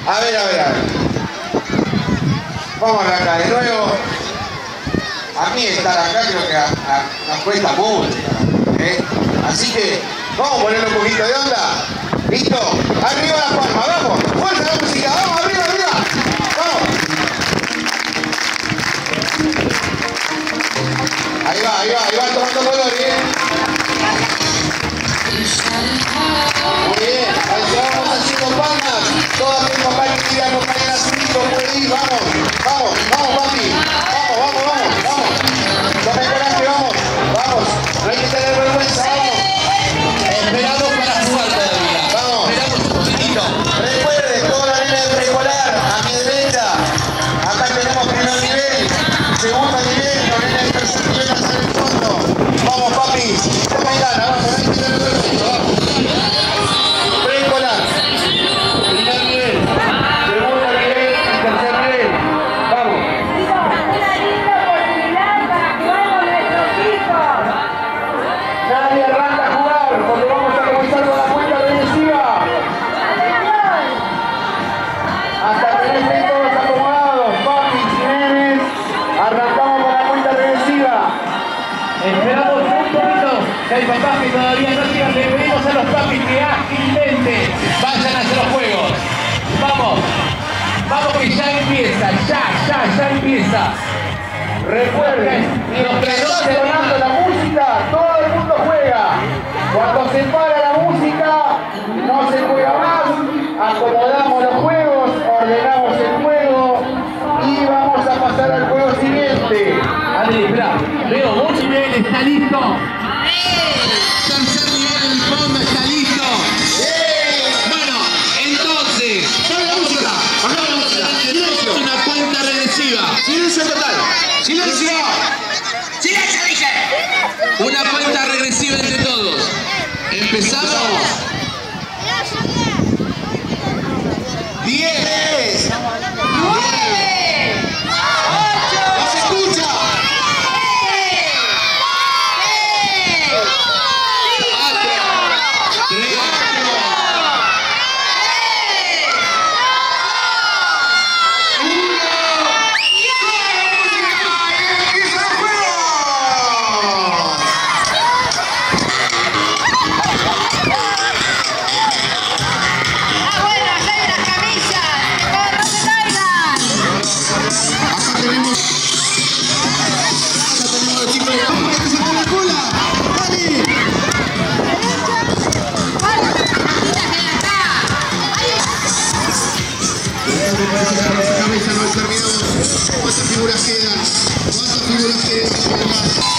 A ver. Vamos a arrancar de nuevo. A mí estar acá creo que nos cuesta mucho. Así que vamos a ponerle un poquito de onda. ¿Listo? Arriba las palmas, vamos. Fuerza la música, vamos, arriba. Vamos. Ahí va tomando color, ¿bien? Muy bien, ahí se vamos haciendo palmas. Todas mis papás y tías, compañeras, amigos, por ahí, vamos, papi. Vamos. Tome coraje, vamos. No hay que tener vergüenza, vamos. Esperamos para jugar todavía. Vamos. Esperamos un poquitito. Recuerde, toda la línea de preescolar, a mi derecha. Acá tenemos primer nivel, segundo nivel, la línea de tercer nivel hacia el fondo. Vamos, papi. Toma y gana, vamos. No hay que tener vergüenza, vamos. Preescolar. Primer nivel, segundo nivel y tercer nivel. Vamos. Nadie arranca a jugar porque vamos a comenzar con la cuenta regresiva. Hasta que estén todos acomodados, papis y nenes, arrancamos con la cuenta regresiva. Esperamos un poquito. Que hay papás que todavía no llegan. Le pedimos a los papis que ágilmente vayan hacia los juegos. Vamos que ya empieza. Ya empieza. Recuerden, mientras está sonando la música, todo el mundo juega. Cuando se para la música, no se juega más. Acomodamos los juegos, ordenamos el juego y vamos a pasar al juego siguiente. Andrés, espera. Veo, un nivel está listo. Tercer nivel en el fondo está listo. Bueno, entonces, vamos a hacer una cuenta regresiva. Silencio total. Silencio. ¡Silencio, dije! Una cuenta regresiva entre todos. Empezamos. 10. 9. ¡No se escucha! 'Cuántas figuras quedan?